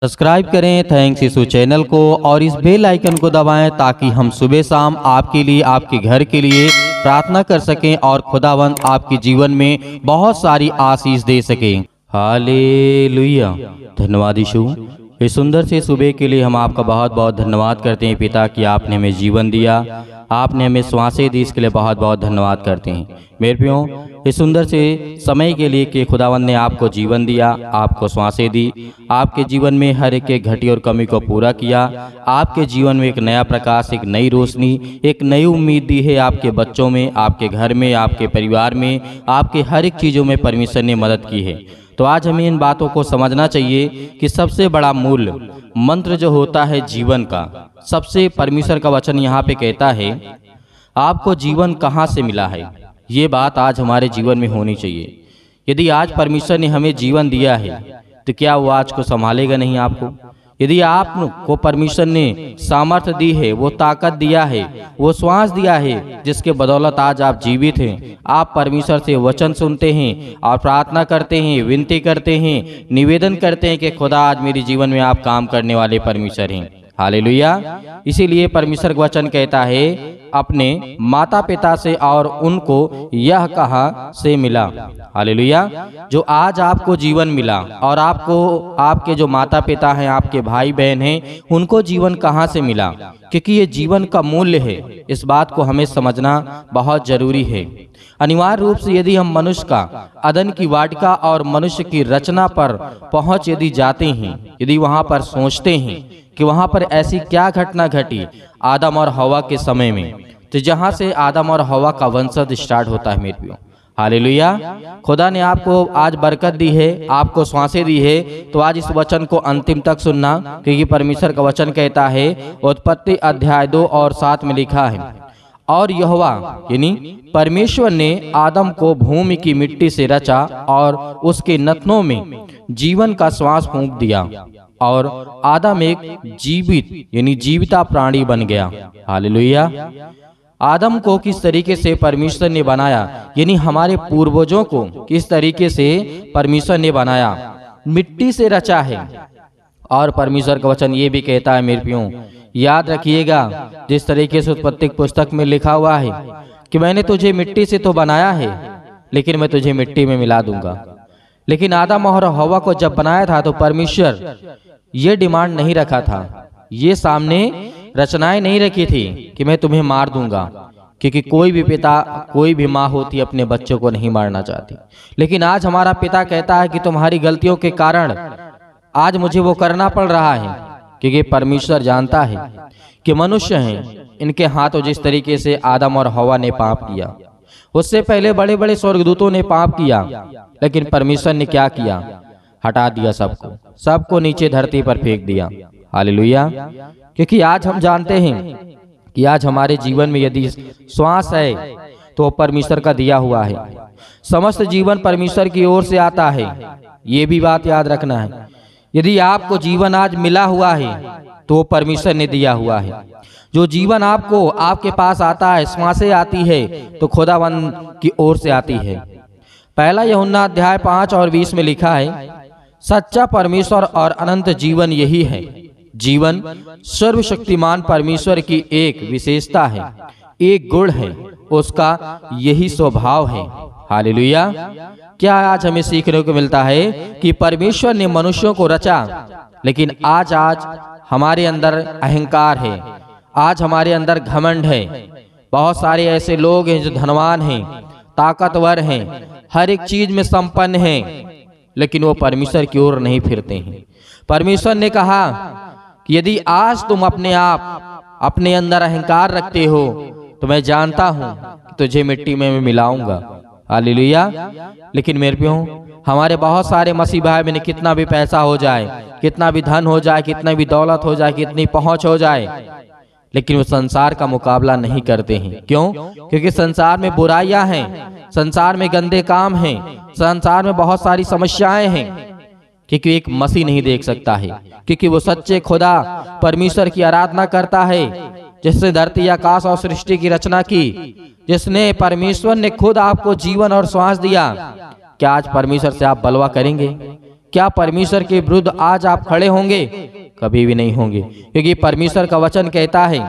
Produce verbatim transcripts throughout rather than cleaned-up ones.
Subscribe करें thanks यीशु channel को और इस बेल आइकन को दबाएं ताकि हम सुबह शाम आपके लिए आपके घर के लिए प्रार्थना कर सकें और खुदावंद आपके जीवन में बहुत सारी आशीष दे सकें। हालेलुया। धन्यवाद यीशु। इस सुंदर से सुबह के लिए हम आपका बहुत बहुत धन्यवाद करते हैं पिता कि आपने हमें जीवन दिया, आपने हमें श्वासें दी, इसके लिए बहुत बहुत धन्यवाद करते हैं। मेरे प्रियो, इस सुंदर से समय के लिए कि खुदावंद ने आपको जीवन दिया, आपको श्वासें दी, आपके जीवन में हर एक एक घटी और कमी को पूरा किया, आपके जीवन में एक नया प्रकाश, एक नई रोशनी, एक नई उम्मीद दी है। आपके बच्चों में, आपके घर में, आपके परिवार में, आपके हर एक चीज़ों में परमेश्वर ने मदद की है। तो आज हमें इन बातों को समझना चाहिए कि सबसे बड़ा मूल मंत्र जो होता है जीवन का, सबसे परमेश्वर का वचन यहाँ पे कहता है आपको जीवन कहाँ से मिला है। ये बात आज हमारे जीवन में होनी चाहिए। यदि आज परमेश्वर ने हमें जीवन दिया है तो क्या वो आज को संभालेगा नहीं आपको? यदि आपको परमेश्वर ने सामर्थ्य दी है, वो ताकत दिया है, वो श्वास दिया है जिसके बदौलत आज आप जीवित हैं, आप परमेश्वर से वचन सुनते हैं और प्रार्थना करते हैं, विनती करते हैं, निवेदन करते हैं कि खुदा आज मेरे जीवन में आप काम करने वाले परमेश्वर हैं। हालेलुया। इसीलिए परमेश्वर का वचन कहता है अपने माता पिता से और उनको यह कहा से मिला। हालेलुया। जो आज आपको जीवन मिला और आपको आपके जो माता पिता हैं, आपके भाई बहन हैं, उनको जीवन कहाँ से मिला? क्योंकि ये जीवन का मूल्य है। इस बात को हमें समझना बहुत जरूरी है। अनिवार्य रूप से यदि हम मनुष्य का अदन की वाटिका और मनुष्य की रचना पर पहुंच यदि जाते हैं, यदि वहां पर सोचते हैं कि वहां पर ऐसी क्या घटना घटी आदम और हवा के समय में, तो जहां से आदम और हवा का वंशज स्टार्ट होता है। मेरे प्रियो, हालेलुया। खुदा ने आपको आज बरकत दी है, आपको श्वासें दी है, तो आज इस वचन को अंतिम तक सुनना, क्योंकि परमेश्वर का वचन कहता है उत्पत्ति अध्याय दो और सात में लिखा है और यहोवा यानी परमेश्वर ने आदम को भूमि की मिट्टी से रचा और उसके नथनों में जीवन का श्वास फूंक दिया और आदम एक जीवित यानी जीविता प्राणी बन गया। हालेलुया। आदम को किस तरीके से परमेश्वर ने बनाया, यानी हमारे पूर्वजों को किस तरीके से परमेश्वर ने बनाया, मिट्टी से रचा है। और परमेश्वर का वचन ये भी कहता है मेरे प्रियो, याद रखिएगा जिस तरीके से उत्पत्ति पुस्तक में लिखा हुआ है कि मैंने तुझे मिट्टी से तो बनाया है लेकिन मैं तुझे मिट्टी में मिला दूंगा। लेकिन आदम और हवा को जब बनाया था तो परमेश्वर ये डिमांड नहीं रखा था, ये सामने रचनाएं नहीं रखी थी कि मैं तुम्हें मार दूंगा, क्योंकि कोई भी पिता, कोई भी माँ होती अपने बच्चों को नहीं मारना चाहती। लेकिन आज हमारा पिता कहता है कि तुम्हारी गलतियों के कारण आज मुझे वो करना पड़ रहा है, क्योंकि परमेश्वर जानता है कि मनुष्य हैं, इनके हाथों जिस तरीके से आदम और हवा ने पाप किया, उससे पहले बड़े बड़े स्वर्गदूतों ने पाप किया, लेकिन परमेश्वर ने क्या किया? हटा दिया सबको, सबको नीचे धरती पर फेंक दिया। हालेलुया। क्योंकि आज हम जानते हैं कि आज हमारे जीवन में यदि श्वास है तो परमेश्वर का दिया हुआ है। समस्त जीवन परमेश्वर की ओर से आता है, ये भी बात याद रखना है। यदि आपको जीवन आज मिला हुआ है तो परमेश्वर ने दिया हुआ है। जो जीवन आपको आपके पास आता है, श्वासें आती है, तो खुदावंद की ओर से आती है। पहला यूहन्ना अध्याय पांच और बीस में लिखा है सच्चा परमेश्वर और अनंत जीवन यही है। जीवन सर्वशक्तिमान परमेश्वर की एक विशेषता है, एक गुण है, उसका यही स्वभाव है। हालेलुया। क्या आज हमें सीखने को मिलता है कि परमेश्वर ने मनुष्यों को रचा, लेकिन आज आज हमारे अंदर अहंकार है, आज हमारे अंदर घमंड है। बहुत सारे ऐसे लोग हैं जो धनवान हैं, ताकतवर हैं, हर एक चीज में संपन्न हैं, लेकिन वो परमेश्वर की ओर नहीं फिरते हैं। परमेश्वर ने कहा कि यदि आज तुम अपने आप अपने अंदर अहंकार रखते हो तो मैं जानता हूं कि तुझे मिट्टी में मैं मिलाऊंगा। हालेलुया। लेकिन मेरे प्रियो, हमारे बहुत सारे मसीह भाई बहन, कितना भी पैसा हो जाए, कितना भी धन हो जाए, कितना भी दौलत हो जाए, कितनी पहुंच हो जाए, लेकिन वो संसार का मुकाबला नहीं करते हैं। क्यों? क्योंकि संसार में बुराइयां हैं, संसार में गंदे काम हैं, संसार में बहुत सारी समस्याएं हैं, क्योंकि एक मसीह नहीं देख सकता है, क्योंकि वो सच्चे खुदा परमेश्वर की आराधना करता है, जिसने धरती आकाश और सृष्टि की रचना की, जिसने परमेश्वर ने खुद आपको जीवन और श्वास दिया। क्या आज परमेश्वर से आप बलवा करेंगे? क्या परमेश्वर के विरुद्ध आज आप खड़े होंगे? कभी भी नहीं होंगे, क्योंकि परमेश्वर का वचन कहता है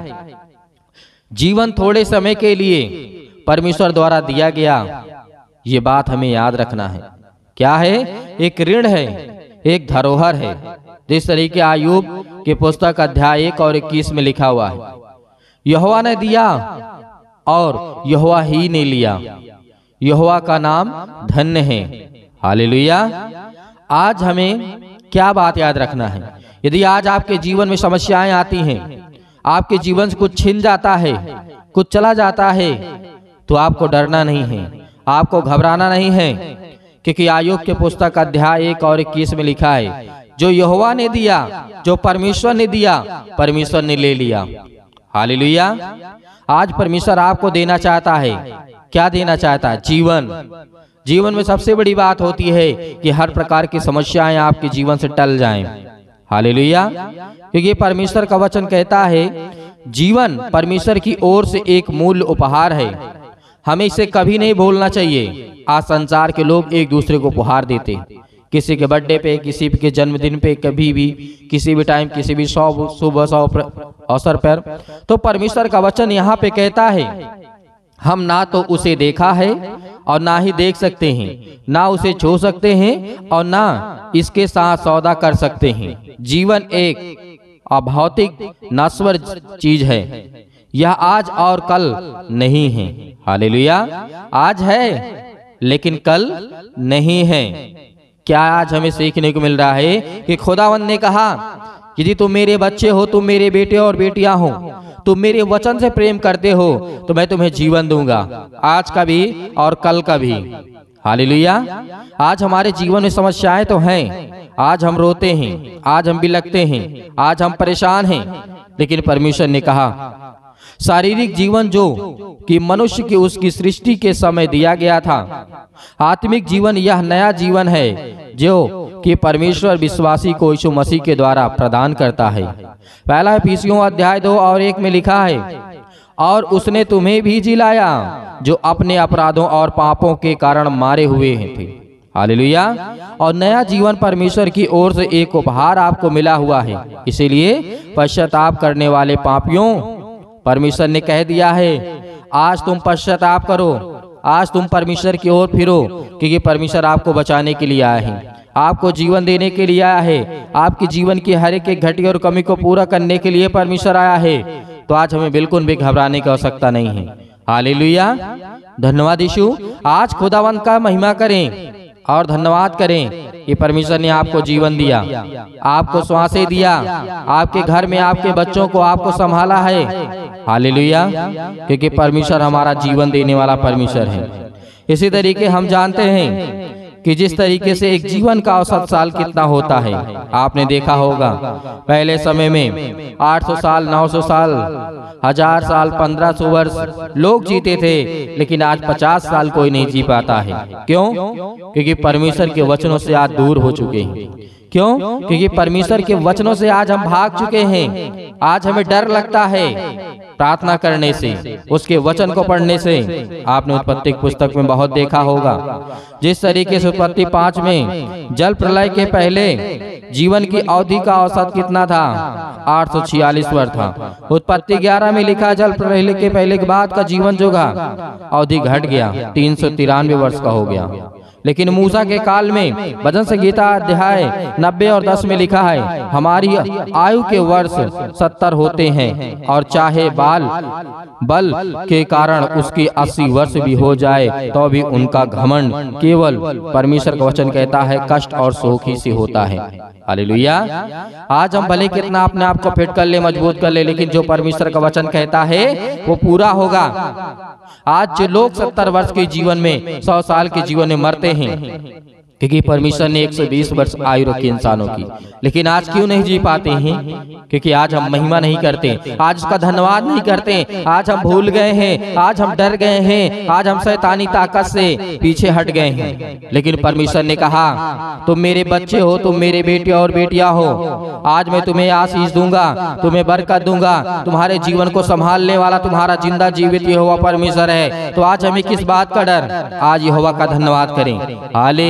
जीवन थोड़े समय के लिए परमेश्वर द्वारा दिया गया। ये बात हमें याद रखना है। क्या है? एक ऋण है, एक धरोहर है। जिस तरीके आयुब के पुस्तक अध्याय एक और इक्कीस में लिखा हुआ है, यहोवा ने दिया और यहोवा ही ने लिया, यहोवा का नाम धन्य है। हालेलुया। आज हमें क्या बात याद रखना है? यदि आज आपके जीवन में समस्याएं आती हैं, आपके जीवन से कुछ छिन जाता है, कुछ चला जाता है, तो आपको डरना नहीं है, आपको घबराना नहीं है, क्योंकि आयुब के पुस्तक अध्याय एक और इक्कीस में लिखा है, जो यहोवा ने दिया, जो परमेश्वर ने दिया, परमेश्वर ने ले लिया। हालेलुया। आज परमेश्वर आपको देना चाहता है। क्या देना चाहता है? जीवन। जीवन में सबसे बड़ी बात होती है कि हर प्रकार की समस्याएं आपके जीवन से टल जाएं। हालेलुया। क्योंकि परमेश्वर का वचन कहता है जीवन परमेश्वर की ओर से एक मूल्य उपहार है। हमें इसे कभी नहीं भूलना चाहिए। आज संसार के लोग एक दूसरे को उपहार देते, किसी के बर्थडे पे, किसी के जन्मदिन पे, कभी भी, किसी भी टाइम, किसी भी शुभ शुभ अवसर पर। तो परमेश्वर का वचन यहाँ पे कहता है हम ना तो उसे देखा है और ना ही देख सकते हैं, ना उसे छू सकते हैं और ना इसके साथ सौदा कर सकते हैं। जीवन एक अभौतिक नश्वर चीज है। यह आज और कल नहीं है। हालेलुया। आज है लेकिन कल नहीं है। क्या आज हमें सीखने को मिल रहा है कि खुदावंद ने कहा यदि तुम मेरे बच्चे हो, तुम मेरे बेटे और बेटियां हो, तुम मेरे वचन से प्रेम करते हो, तो मैं तुम्हें जीवन दूंगा, आज का भी और कल का भी। हालेलुया। आज हमारे जीवन में समस्याएं तो हैं, आज हम रोते हैं, आज हम बिलखते हैं, आज हम परेशान हैं, लेकिन परमेश्वर ने कहा शारीरिक जीवन जो कि मनुष्य की उसकी सृष्टि के समय दिया गया था, आत्मिक जीवन यह नया जीवन है जो कि परमेश्वर विश्वासी को यीशु मसीह के द्वारा प्रदान करता है। पहला इफिसियों अध्याय दो और एक में लिखा है, और उसने तुम्हें भी जिलाया जो अपने अपराधों और पापों के कारण मारे हुए थे। हालेलुया। और नया जीवन परमेश्वर की ओर से एक उपहार आपको मिला हुआ है। इसीलिए पश्चाताप करने वाले पापियों, परमेश्वर ने कह दिया है आज तुम पश्चाताप करो, आज तुम परमेश्वर की ओर फिरो, क्योंकि परमेश्वर आपको बचाने के लिए आया है, आपको जीवन देने के लिए आया है, आपके जीवन की हर एक घटी और कमी को पूरा करने के लिए परमेश्वर आया है। तो आज हमें बिल्कुल भी घबराने की आवश्यकता नहीं है। हालेलुया। धन्यवाद यीशु। आज खुदावंत का महिमा करें और धन्यवाद करें कि परमेश्वर ने आपको जीवन दिया, आपको श्वासें दिया, आपके घर में आपके बच्चों को आपको संभाला है। हालेलुया। क्योंकि परमेश्वर हमारा जीवन देने वाला परमेश्वर है। इसी तरीके हम जानते हैं कि जिस तरीके से एक जीवन का औसत साल कितना होता है, आपने देखा होगा पहले समय में आठ सौ साल, नौ सौ साल, हजार साल, पंद्रह सौ वर्ष लोग जीते थे, लेकिन आज पचास साल कोई नहीं जी पाता है। क्यों? क्योंकि परमेश्वर के वचनों से आज दूर हो चुके हैं। क्यों? क्योंकि परमेश्वर के वचनों से आज हम भाग चुके हैं। आज हमें डर लगता है प्रार्थना करने से, उसके वचन को पढ़ने से। आपने उत्पत्ति पुस्तक में बहुत देखा होगा जिस तरीके से उत्पत्ति पांच में जल प्रलय के पहले जीवन की अवधि का औसत कितना था? आठ सौ छियालीस वर्ष था। उत्पत्ति ग्यारह में लिखा जल प्रलय के पहले के बाद का जीवन जो था अवधि घट गया, तीन सौ तिरानवे वर्ष का हो गया। लेकिन मूसा के काल में भजन संहिता अध्याय नब्बे और दस में लिखा है हमारी आयु के वर्ष सत्तर होते हैं, और चाहे बाल बल के कारण उसकी अस्सी वर्ष भी हो जाए तो भी उनका घमंड केवल, परमेश्वर का वचन कहता है, कष्ट और शोक ही से होता है। हालेलुया। आज हम भले कितना अपने आप को फिट कर ले, मजबूत कर ले, लेकिन जो परमेश्वर का वचन कहता है वो पूरा होगा। आज जो लोग सत्तर वर्ष के जीवन में, सौ साल के जीवन में मरते हैं, क्योंकि परमेश्वर ने एक सौ बीस वर्ष आयु रखी इंसानों की, लेकिन आज क्यों नहीं जी पाते हैं? क्योंकि आज हम महिमा नहीं करते, आज उसका धन्यवाद नहीं करते, आज हम भूल गए हैं, आज हम डर गए हैं, आज हम शैतानी ताकत से पीछे हट गए हैं। लेकिन परमेश्वर ने कहा तुम मेरे बच्चे हो, तुम मेरे बेटे और बेटियां हो, आज मैं तुम्हें आशीष दूंगा, तुम्हें बरकत दूंगा, तुम्हारे जीवन को संभालने वाला तुम्हारा जिंदा जीवित यहोवा परमेश्वर है। तो आज हमें किस बात का डर? आज यहोवा का धन्यवाद करें। हालेलुया।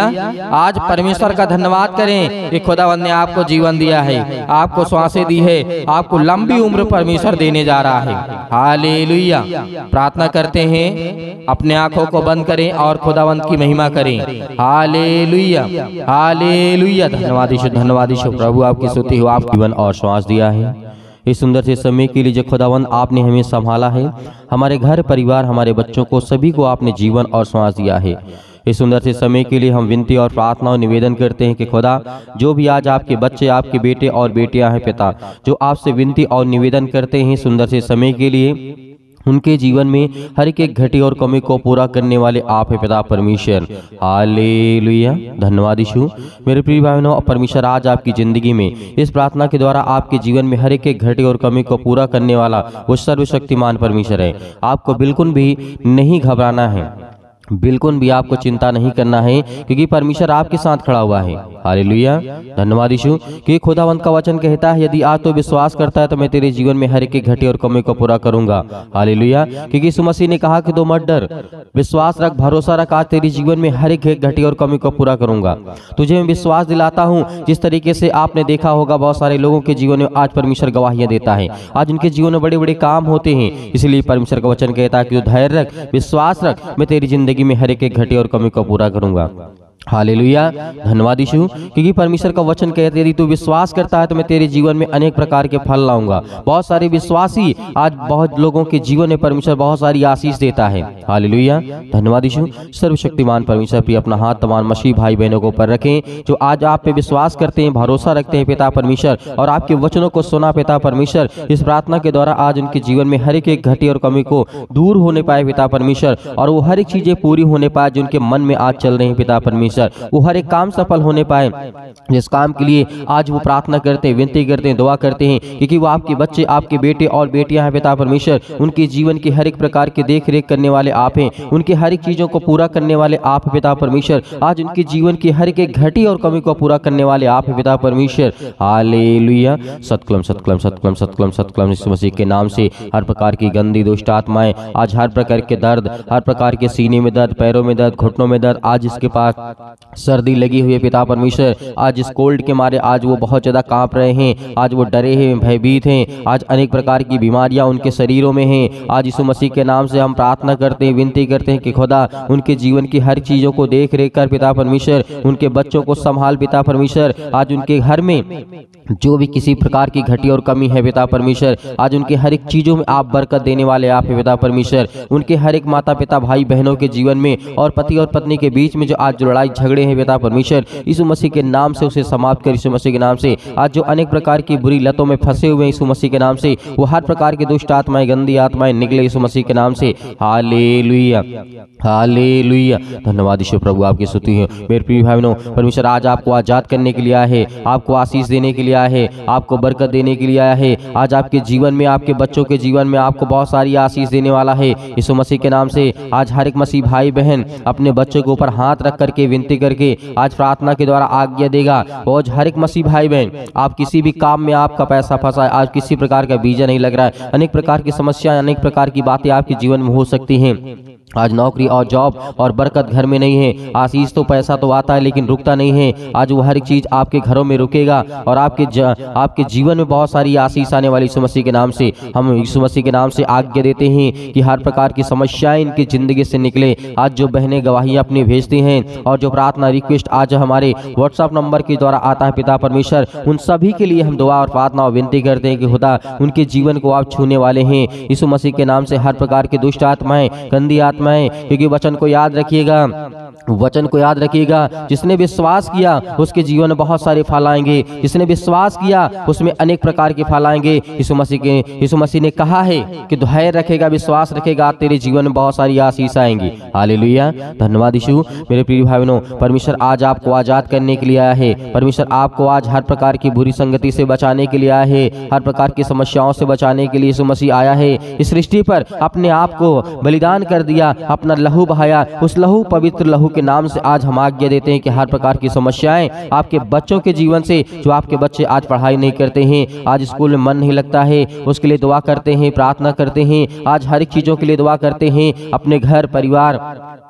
आज परमेश्वर का धन्यवाद करें कि खुदावंद ने आपको जीवन दिया है, आपको सांसें दी है, आपको लंबी उम्र परमेश्वर देने जा रहा है। हालेलुया। प्रार्थना करते हैं, अपने आंखों को बंद करें और खुदावंद की महिमा करें। Hallelujah, hallelujah. धन्यवाद यीशु, धन्यवाद यीशु। प्रभु आपकी स्तुति हो, आप जीवन और श्वास दिया है इस सुंदर से समय के लिए जो खुदावंद आपने हमें संभाला है, हमारे घर परिवार, हमारे बच्चों को, सभी को आपने जीवन और श्वास दिया है। इस सुंदर से समय के लिए हम विनती और प्रार्थना और निवेदन करते हैं कि खुदा, जो भी आज आपके बच्चे, आपके बेटे और बेटियां हैं पिता, जो आपसे विनती और निवेदन करते हैं सुंदर से समय के लिए, उनके जीवन में हर एक घटी और कमी को पूरा करने वाले आप है पिता परमेश्वर। हालेलुया। धन्यवाद यीशु। मेरे प्रिय भाइयों, परमेश्वर आज आपकी जिंदगी में इस प्रार्थना के द्वारा आपके जीवन में हर एक घटी और कमी को पूरा करने वाला वो सर्वशक्तिमान परमेश्वर है। आपको बिल्कुल भी नहीं घबराना है, बिल्कुल भी आपको चिंता नहीं करना है, क्योंकि परमेश्वर आपके साथ खड़ा हुआ है। हालेलुया। धन्यवाद यीशु। कि खुदावंत का वचन कहता है, यदि आज तो विश्वास करता है तो मैं तेरे जीवन में हर एक घटी और कमी को पूरा करूंगा। हालेलुया। क्योंकि यीशु मसीह ने कहा कि दो मत डर, विश्वास रख, भरोसा रख, आज तेरे जीवन में हर एक घटी और कमी को पूरा करूंगा। तुझे मैं विश्वास दिलाता हूँ, जिस तरीके से आपने देखा होगा बहुत सारे लोगों के जीवन में आज परमेश्वर गवाहियां देता है, आज उनके जीवन में बड़े बड़े काम होते हैं। इसलिए परमेश्वर का वचन कहता है कि धैर्य रख, विश्वास रख, मैं तेरी जिंदगी में हर एक घटी और कमी को पूरा करूंगा। हालेलुया। धन्यवाद यीशु। क्योंकि परमेश्वर का वचन कहते हैं, यदि तू विश्वास करता है तो मैं तेरे जीवन में अनेक प्रकार के फल लाऊंगा। बहुत सारे विश्वासी, आज बहुत लोगों के जीवन में परमेश्वर बहुत सारी आशीष देता है। हालेलुया। धन्यवाद यीशु। सर्वशक्तिमान परमेश्वर भी अपना हाथ तमाम मसीह भाई बहनों के ऊपर रखें, जो आज आप पे विश्वास करते हैं, भरोसा रखते हैं पिता परमेश्वर, और आपके वचनों को सुना पिता परमेश्वर। इस प्रार्थना के द्वारा आज उनके जीवन में हर एक घटी और कमी को दूर होने पाए पिता परमेश्वर, और वो हर एक चीजें पूरी होने पाए जो उनके मन में आज चल रही है पिता परमेश्वर। वो हर एक काम सफल होने पाए, जिस काम के लिए आज वो प्रार्थना करते हैं, विनती करते हैं, दुआ करते हैं, क्योंकि वो आपके बच्चे, आपके बेटे और बेटियां हैं पिता परमेश्वर। उनके जीवन की हर एक प्रकार की देख रेख करने वाले आप हैं, उनके हर एक चीजों को पूरा करने वाले आप हैं पिता परमेश्वर। आज उनके जीवन की हर एक घटी और कमी को पूरा करने वाले आप हैं पिता परमेश्वर। हालेलुया। सतकलम सतकलम सतकलम सतकलम सतकलम। यीशु मसीह के नाम से हर प्रकार की गंदी दुष्ट आत्माएं, आज हर प्रकार के दर्द, हर प्रकार के सीने में दर्द, पैरों में दर्द, घुटनों में दर्द, आज इसके पास सर्दी लगी हुई है पिता परमेश्वर, आज इस कोल्ड के मारे आज वो बहुत ज्यादा कांप रहे हैं, आज वो डरे हैं, भयभीत हैं, आज अनेक प्रकार की बीमारियां उनके शरीरों में हैं। आज यीशु मसीह के नाम से हम प्रार्थना करते हैं, विनती करते हैं कि खुदा उनके जीवन की हर चीजों को देख रेख कर पिता परमेश्वर, उनके बच्चों को संभाल पिता परमेश्वर। आज उनके घर में जो भी किसी प्रकार की घटी और कमी है पिता परमेश्वर, आज उनके हर एक चीजों में आप बरकत देने वाले आप है पिता परमेश्वर। उनके हर एक माता पिता, भाई बहनों के जीवन में और पति और पत्नी के बीच में जो आज जो लड़ाई झगड़े हैं पिता परमेश्वर, यीशु मसीह के नाम से उसे समाप्त कर। यीशु मसीह के नाम से आज जो अनेक प्रकार की बुरी लतों में फंसे हुए हैं, यीशु मसीह के नाम से वो हर प्रकार की दुष्ट आत्माएं, गंदी आत्माएं निकले यीशु मसीह के नाम से। Hallelujah, hallelujah. धन्यवाद यीशु। प्रभु आपकी स्तुति है। मेरे प्रिय भाई बहनों, परमेश्वर आज आपको आजाद करने के लिए आया है, आपको आशीष देने के लिए आया है, आपको बरकत देने के लिए आया है। आज आपके जीवन में, आपके बच्चों के जीवन में आपको बहुत सारी आशीष देने वाला है यीशु मसीह के नाम से। आज हर एक मसीह भाई बहन अपने बच्चों के ऊपर हाथ रख करके विनती करके आज प्रार्थना के द्वारा आज्ञा देगा। और हर एक मसीह भाई बहन, आप किसी भी काम में आपका पैसा फंसा है, आज किसी प्रकार का वीजा नहीं लग रहा है, अनेक प्रकार की समस्याएं, अनेक प्रकार की बातें आपके जीवन में हो सकती हैं। आज नौकरी और जॉब और बरकत घर में नहीं है, आशीष तो पैसा तो आता है लेकिन रुकता नहीं है। आज वो हर एक चीज आपके घरों में रुकेगा और आपके ज, आपके जीवन में बहुत सारी आशीष आने वाली यीशु मसीह के नाम से। हम यीशु मसीह के नाम से आज्ञा देते हैं कि हर प्रकार की समस्याएं इनकी जिंदगी से निकले। आज जो बहनें गवाहियां अपनी भेजती हैं और जो प्रार्थना रिक्वेस्ट आज हमारे व्हाट्सएप नंबर के द्वारा आता है पिता परमेश्वर, उन सभी के लिए हम दुआ और प्रार्थना और विनती करते हैं कि खुदा उनके जीवन को आप छूने वाले हैं यीशु मसीह के नाम से। हर प्रकार की दुष्ट आत्माएं, गंदी आत्माएं, क्योंकि वचन को याद रखिएगा, वचन को याद रखिएगा, जिसने विश्वास किया उसके जीवन में बहुत सारे फल आएंगे। जिसने विश्वास किया उसमें अनेक प्रकार के फल आएंगे। यीशु मसीह के यीशु मसीह ने कहा है कि धैर्य रखेगा, विश्वास रखेगा, तेरे जीवन में बहुत सारी आशीष आएंगी। हालेलुया। धन्यवाद यीशु। मेरे प्रिय भाई बहनों, परमेश्वर आज आपको आजाद करने के लिए आया है। परमेश्वर आपको आज हर प्रकार की बुरी संगति से बचाने के लिए आया है, हर प्रकार की समस्याओं से बचाने के लिए यीशु मसीह आया है। इस सृष्टि पर अपने आप को बलिदान कर दिया, अपना लहू बहाया। उस लहू, पवित्र लहू के नाम से आज हम आज्ञा देते हैं कि हर प्रकार की समस्याएं आपके बच्चों के जीवन से, जो आपके बच्चे आज पढ़ाई नहीं करते हैं, आज स्कूल में मन नहीं लगता है, उसके लिए दुआ करते हैं, प्रार्थना करते हैं। आज हर एक चीजों के लिए दुआ करते हैं। अपने घर परिवार,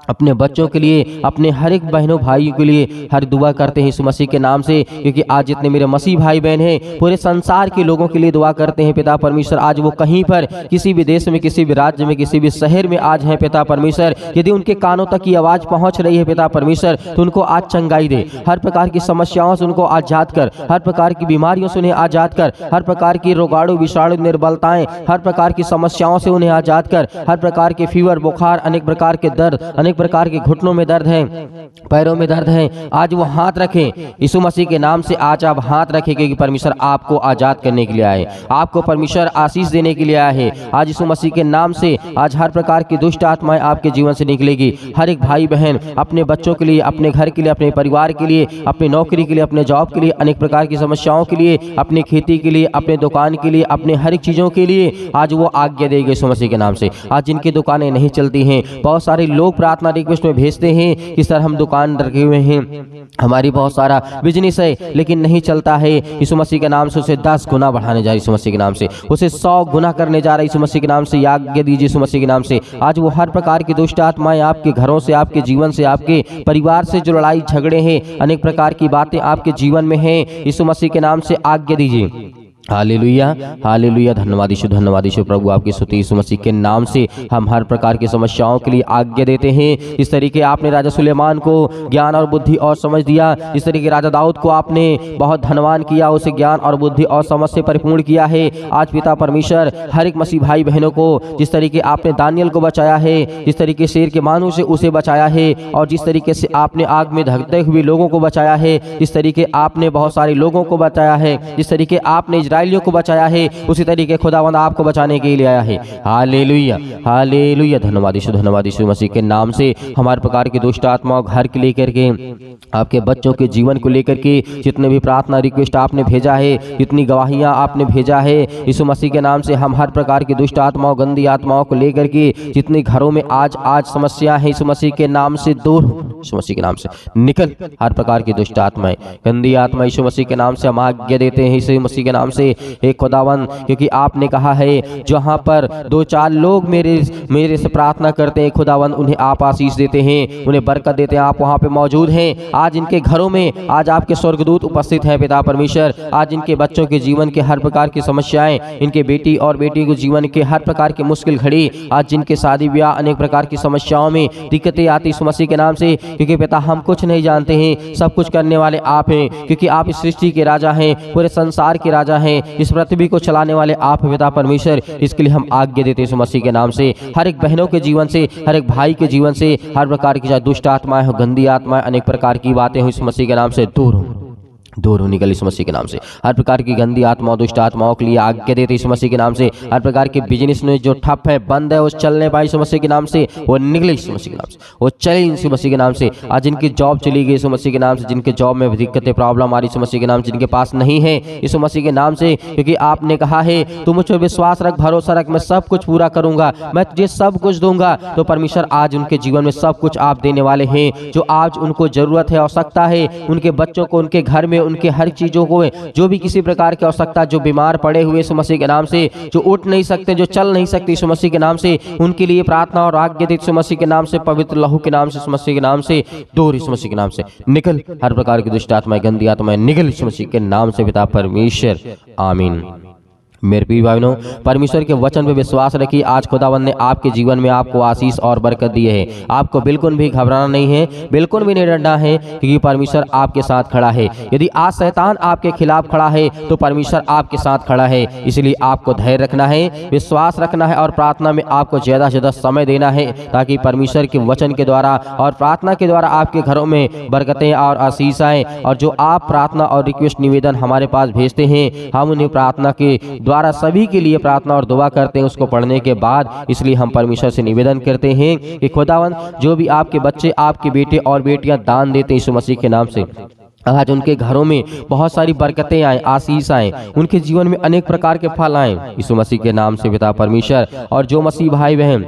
अपने बच्चों के लिए, अपने हर एक बहनों भाइयों के लिए हर दुआ करते हैं यीशु मसीह के नाम से, क्योंकि आज जितने मेरे मसीह भाई बहन हैं पूरे संसार के लोगों के लिए दुआ करते हैं पिता परमेश्वर। आज वो कहीं पर किसी भी देश में, किसी भी राज्य में, किसी भी शहर में आज हैं पिता परमेश्वर, यदि उनके कानों तक की आवाज़ पहुंच रही है पिता परमेश्वर, तो उनको आज चंगाई दे। हर प्रकार की समस्याओं से उनको आजाद कर, हर प्रकार की बीमारियों से उन्हें आजाद कर, हर प्रकार की रोगाणु विषाणु निर्बलताएं, हर प्रकार की समस्याओं से उन्हें आजाद कर। हर प्रकार के फीवर, बुखार, अनेक प्रकार के दर्द, अनेक प्रकार के घुटनों में दर्द है, पैरों में दर्द है, आज वो हाथ रखें यीशु मसीह के नाम से। आज आप हाथ रखें, क्योंकि परमेश्वर आपको आजाद करने के लिए आए, आपको परमेश्वर आशीष देने के लिए आया है। आज यीशु मसीह के नाम से आज हर प्रकार की दुष्ट आत्माएं आपके जीवन से निकलेगी। हर एक भाई बहन अपने बच्चों के लिए, अपने घर के लिए, अपने परिवार के लिए, अपनी नौकरी के लिए, अपने जॉब के लिए, अनेक प्रकार की समस्याओं के लिए, अपनी खेती के लिए, अपने दुकान के लिए, अपने हर एक चीजों के लिए आज वो आज्ञा देगी यीशु मसीह के नाम से। आज जिनकी दुकानें नहीं चलती हैं, बहुत सारे लोग प्रार्थना रिक्वेस्ट में भेजते हैं कि सर हम दुकान रखे हुए हैं, हमारी बहुत सारा बिजनेस है लेकिन नहीं चलता है, यीशु मसीह के नाम से उसे दस गुना बढ़ाने जा रही यीशु मसीह के नाम से, उसे सौ गुना करने जा रहा है यीशु मसीह के नाम से। आज्ञा दीजिए यीशु मसीह के नाम से। आज वो हर प्रकार की दुष्ट आत्माएं आपके घरों से, आपके जीवन से, आपके परिवार से जो लड़ाई झगड़े हैं, अनेक प्रकार की बातें आपके जीवन में हैं, यीशु मसीह के नाम से आज्ञा दीजिए। Hallelujah, hallelujah. धन्यवाद यीशु, धन्यवाद यीशु प्रभु, आपकी स्तुति यीशु मसीह के नाम से। हम हर प्रकार की समस्याओं के लिए आज्ञा देते हैं। इस तरीके आपने राजा सुलेमान को ज्ञान और बुद्धि और समझ दिया, इस तरीके राजा दाऊद को आपने बहुत धनवान किया, उसे ज्ञान और बुद्धि और समझ से परिपूर्ण किया है। आज पिता परमेश्वर हर एक मसीह भाई बहनों को जिस तरीके आपने दानियल को बचाया है, जिस तरीके शेर के मानों से उसे बचाया है, और जिस तरीके से आपने आग में धकते हुए लोगों को बचाया है, जिस तरीके आपने बहुत सारे लोगों को बचाया है, जिस तरीके आपने इजराइलियों को बचाया है, उसी तरीके खुदावंद आपको बचाने के लिए आया है। Hallelujah, hallelujah. धन्यवाद यीशु, धन्यवाद यीशु मसीह के नाम से। हमारे प्रकार की दुष्ट आत्माओं घर के लेकर के, आपके बच्चों के जीवन को लेकर के जितने भी प्रार्थना रिक्वेस्ट आपने भेजा है, जितनी गवाहियां आपने भेजा है, यीशु मसीह के नाम से हम हर प्रकार की दुष्ट आत्माओं, गंदी आत्माओं को लेकर के जितने घरों में आज आज समस्या है, यीशु मसीह के नाम से दूर, यीशु मसीह के नाम से निकल। हर प्रकार की दुष्ट आत्माएं, गंदी आत्मा यीशु मसीह के नाम से हम आज्ञा देते हैं यीशु मसीह के नाम से। हे खुदावन, क्योंकि आपने कहा है जहाँ पर दो चार लोग मेरे मेरे से प्रार्थना करते हैं खुदावन, उन्हें आप आशीष देते हैं, उन्हें बरकत देते हैं। आप वहाँ पे मौजूद हैं। आज इनके घरों में आज आपके स्वर्गदूत उपस्थित हैं पिता परमेश्वर। आज इनके बच्चों के जीवन के हर प्रकार की समस्याएं, इनके बेटी और बेटी के जीवन के हर प्रकार की मुश्किल घड़ी, आज जिनके शादी ब्याह अनेक प्रकार की समस्याओं में दिक्कतें आती यीशु मसीह के नाम से, क्योंकि पिता हम कुछ नहीं जानते हैं, सब कुछ करने वाले आप हैं, क्योंकि आप इस सृष्टि के राजा हैं, पूरे संसार के राजा हैं, इस पृथ्वी को चलाने वाले आप पिता परमेश्वर। इसके लिए हम आज्ञा देते हैं मसीह के नाम से। हर एक बहनों के जीवन से, हर एक भाई के जीवन से हर प्रकार की चाहे दुष्ट आत्माएं हो, गंदी आत्माएं, अनेक प्रकार की बातें हो, इस मसीह के नाम से दूर हो, दूर हो निकल इस मसीह के नाम से। हर प्रकार की गंदी आत्माओं, दुष्ट आत्माओं के लिए आज्ञा देते इस मसीह के नाम से। हर प्रकार के बिजनेस में जो ठप है, बंद है, वो चलने पाए इस मसीह के नाम से, वो निकले इस मसीह के नाम से, वो चले इस मसीह के नाम से। आज जिनकी जॉब चली गई इस मसीह के नाम से, जिनके जॉब में दिक्कतें प्रॉब्लम आ रही इस मसीह के नाम से, जिनके पास नहीं है इस मसीह के नाम से, क्योंकि आपने कहा है तू मुझ पर विश्वास रख, भरोसा रख, मैं सब कुछ पूरा करूंगा, मैं तुझे सब कुछ दूंगा। तो परमेश्वर आज उनके जीवन में सब कुछ आप देने वाले हैं, जो आज उनको जरूरत है, आवश्यकता है, उनके बच्चों को, उनके घर में, उनके हर चीजों को, जो भी किसी प्रकार की आवश्यकता, जो बीमार पड़े हुए यीशु मसीह के नाम से, जो उठ नहीं सकते, जो चल नहीं सकते यीशु मसीह के नाम से, उनके लिए प्रार्थना और आज्ञा देते यीशु मसीह के नाम से, पवित्र लहू के नाम से, यीशु मसीह के नाम से दूर, यीशु मसीह के नाम से निकल। हर प्रकार की दुष्ट आत्माएं, गंदी आत्माएं निकल यीशु मसीह के नाम से पिता परमेश्वर, आमीन। मेरे प्रिय भाइयों, परमेश्वर के वचन पे विश्वास रखिए। आज खुदावंद ने आपके जीवन में आपको आशीष और बरकत दी है। आपको बिल्कुल भी घबराना नहीं है, बिल्कुल भी नहीं डरना है, क्योंकि परमेश्वर आपके साथ खड़ा है। यदि आज शैतान आपके खिलाफ खड़ा है तो परमेश्वर आपके साथ खड़ा है। इसलिए आपको धैर्य रखना है, विश्वास रखना है, और प्रार्थना में आपको ज़्यादा से ज़्यादा समय देना है, ताकि परमेश्वर के वचन के द्वारा और प्रार्थना के द्वारा आपके घरों में बरकतें और आशीष आएँ। और जो आप प्रार्थना और रिक्वेस्ट निवेदन हमारे पास भेजते हैं, हम उन्हें प्रार्थना के द्वारा सभी के लिए प्रार्थना और दुआ करते हैं उसको पढ़ने के बाद। इसलिए हम परमेश्वर से निवेदन करते हैं कि खुदावंद, जो भी आपके बच्चे, आपके बेटे और बेटियां दान देते हैं यीशु मसीह के नाम से, आज उनके घरों में बहुत सारी बरकतें आए, आशीष आए, उनके जीवन में अनेक प्रकार के फल आए यीशु मसीह के नाम से पिता परमेश्वर। और जो मसीह भाई बहन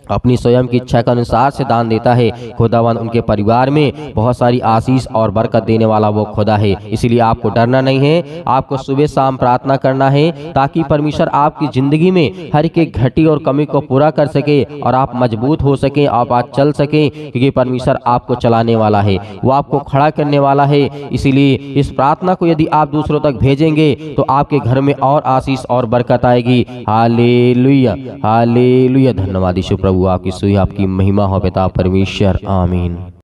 अपनी स्वयं की इच्छा के अनुसार से दान देता है, खुदावन उनके परिवार में बहुत सारी आशीष और बरकत देने वाला वो खुदा है। इसीलिए आपको डरना नहीं है, आपको सुबह शाम प्रार्थना करना है ताकि परमेश्वर आपकी जिंदगी में हर एक घटी और कमी को पूरा कर सके और आप मजबूत हो सके, आप आज चल सके, क्योंकि परमेश्वर आपको चलाने वाला है, वो आपको खड़ा करने वाला है। इसीलिए इस प्रार्थना को यदि आप दूसरों तक भेजेंगे तो आपके घर में और आशीष और बरकत आएगी। Hallelujah, hallelujah. धन्यवाद यीशु प्रभु, आपकी सुई आपकी महिमा हो पिता परमेश्वर, आमीन।